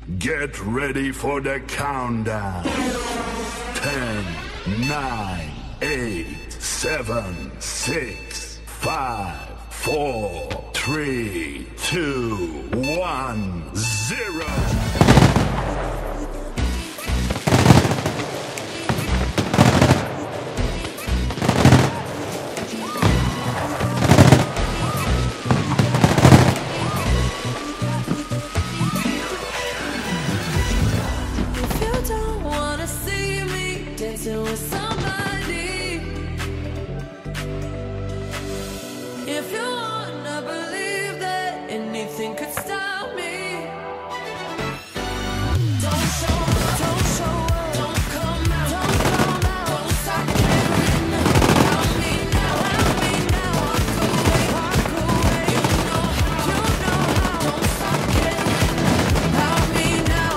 Get ready for the countdown. 10, 9, 8, 7, 6, 5, 4, 3, 2, 1, 0. With somebody, if you wanna believe that anything could stop me, don't show up, don't show up, don't come out, don't come out, don't stop caring about me now, walk away, you know how, don't stop caring about me now.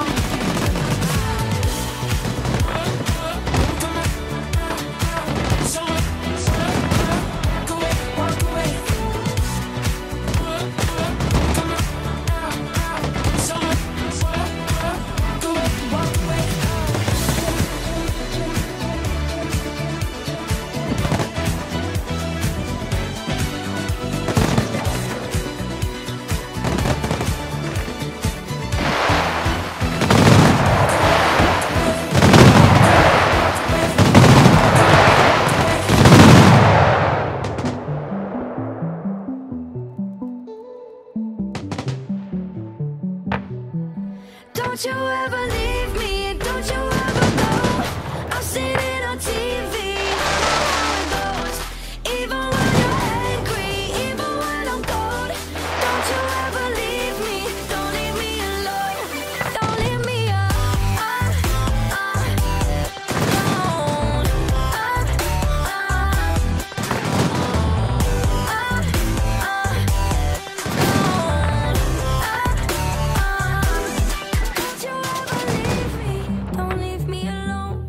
Don't you ever leave me, don't you ever go. I've seen it on TV, I know how it goes. Even when you're angry, even when I'm cold. Don't you ever leave me, don't leave me alone. Don't leave me alone. Don't leave me alone.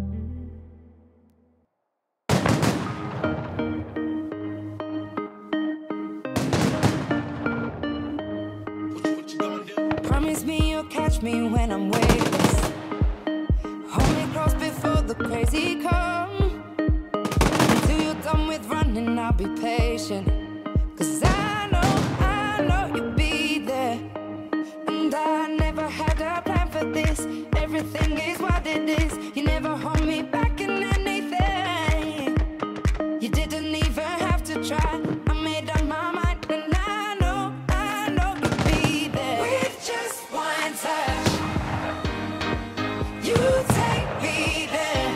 Promise me you'll catch me when I'm weightless. Hold me close before the crazy come. Until you're done with running, I'll be patient. 'Cause I know you'll be there. And I never had a plan for this. Everything is what it is. You never hold me back in anything. You didn't even have to try. I made up my mind, and I know you'll be there. With just one touch, you take me there.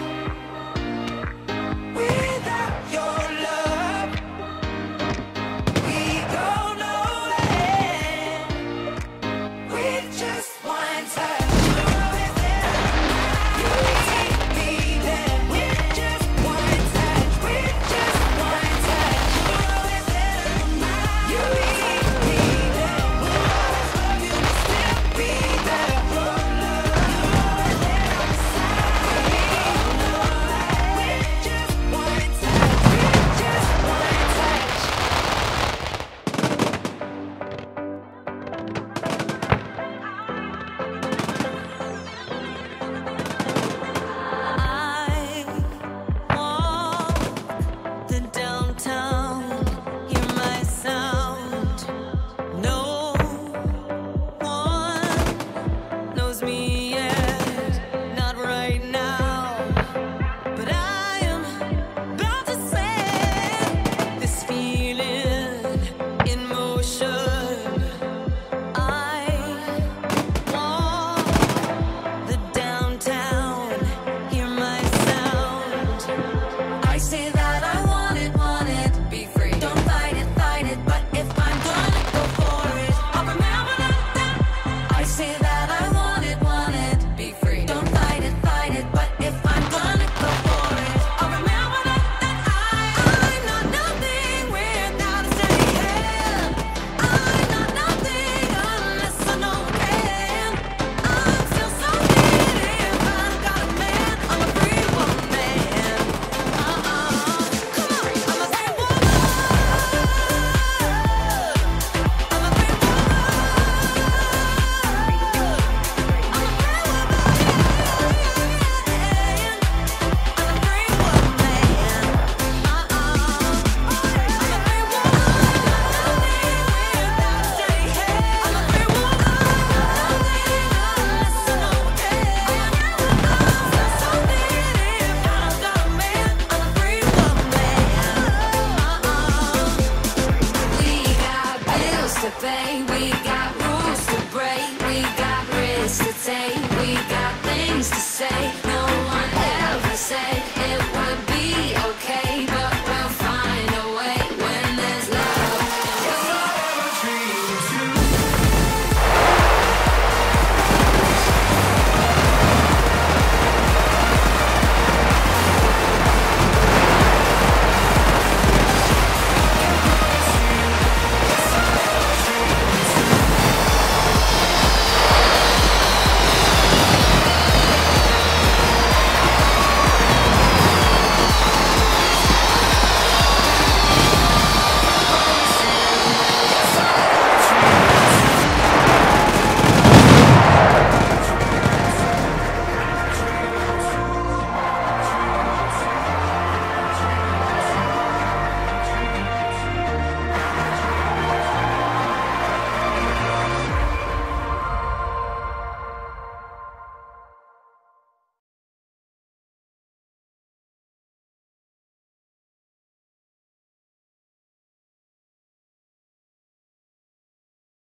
Without your love, we go nowhere. With just one touch, you're always there. You take me there. With just one touch, with just one touch, you're always there. You keep me there. We'll always love you, we'll still be there. Your love, you're always there beside me. With just one touch, with just one touch. I walk the downtown, hear my sound. No one knows me yet, not right now. But I am about to set this feeling in motion. I walk the downtown, hear my sound. I say that I want it, be free. Don't fight it, but if I'm gonna go for it, I'll remember that. I say that I